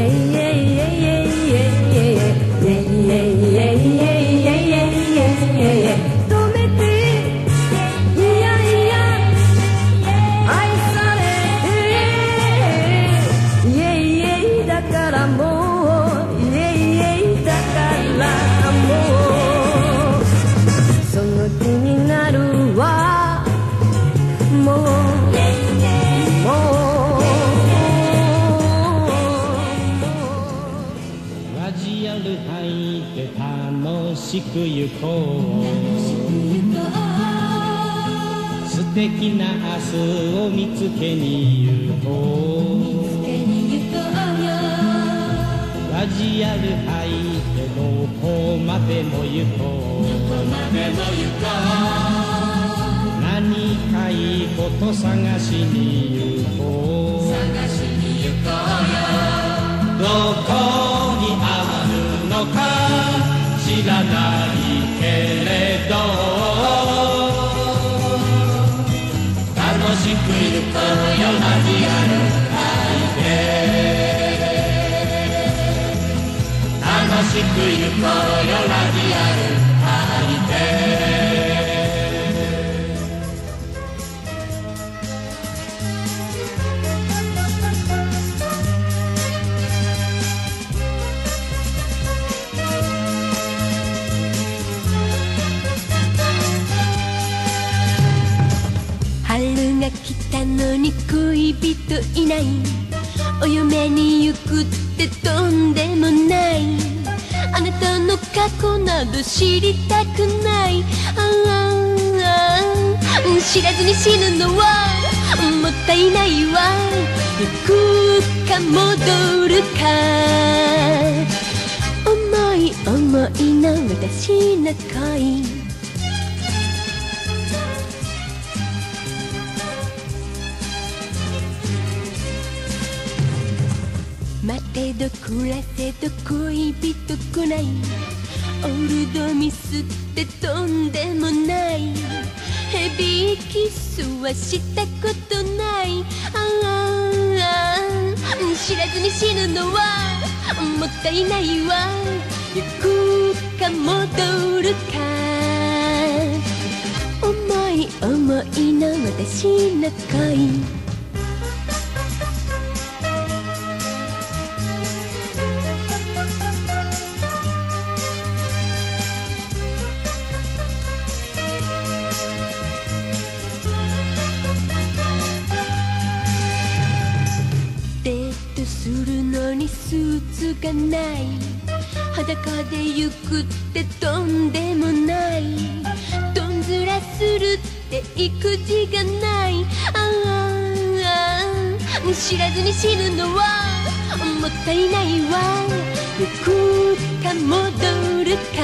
行こう素敵な明日を見つけに行こうラジアル入ってどこまでも行こう何かいいこと探しに行こうどこにあるのか知らないけれど楽しく行こうよラジアルハイで楽しく行こうよラジアルハイで春が来たのに恋人いないお嫁に行くってとんでもないあなたの過去など知りたくない知らずに死ぬのはもったいないわ行くか戻るか思い思いの私の恋待てど暮らせど恋人来ないオールドミスってとんでもないヘビーキスはしたことない知らずに死ぬのはもったいないわ行くか戻るか思い思いの私の恋するのにスーツがない裸で行くってとんでもないどんずらするって育児がない知らずに死ぬのはもったいないわ行くか戻るか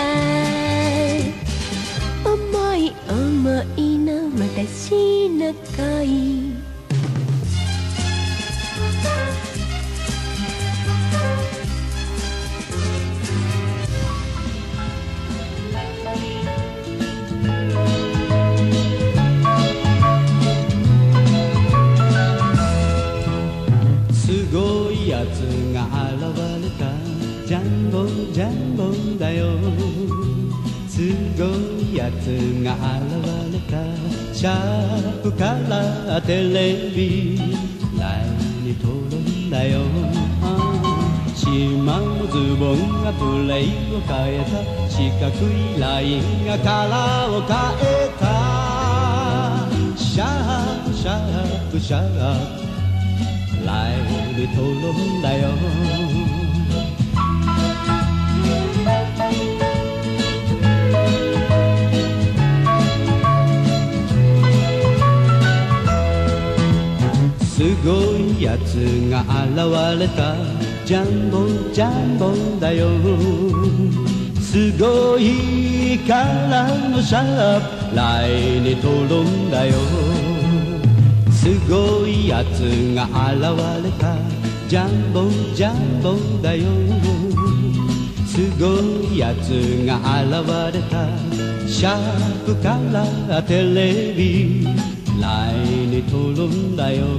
思い思いの私の恋やつが現れたジャンボンジャンボンだよすごいやつが現れたシャープカラーテレビラインに撮るんだよ島のズボンがプレイを変えた四角いラインがカラーを変えたシャープシャープシャープライブに撮るんだよすごいやつが現れたジャンボンジャンボンだよすすごいからのシャープライに飛んだよ。すごいやつが現れた。ジャンボジャンボだよ。すごいやつが現れた。シャープからテレビライに飛んだよ。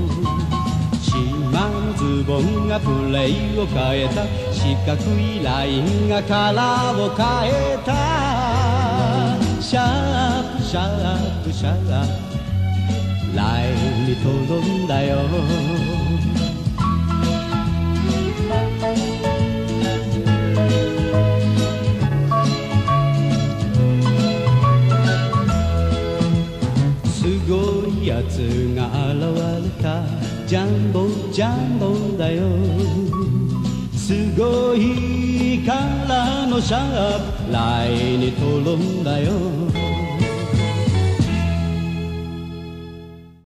島のズボンがプレイを変えた。四角いラインがカラーを変えた。シャープシャープシャープラインに飛んだよ。すごいやつが現れた。ジャンボジャンボだよ。すごいからのシャープライに飛んだよ。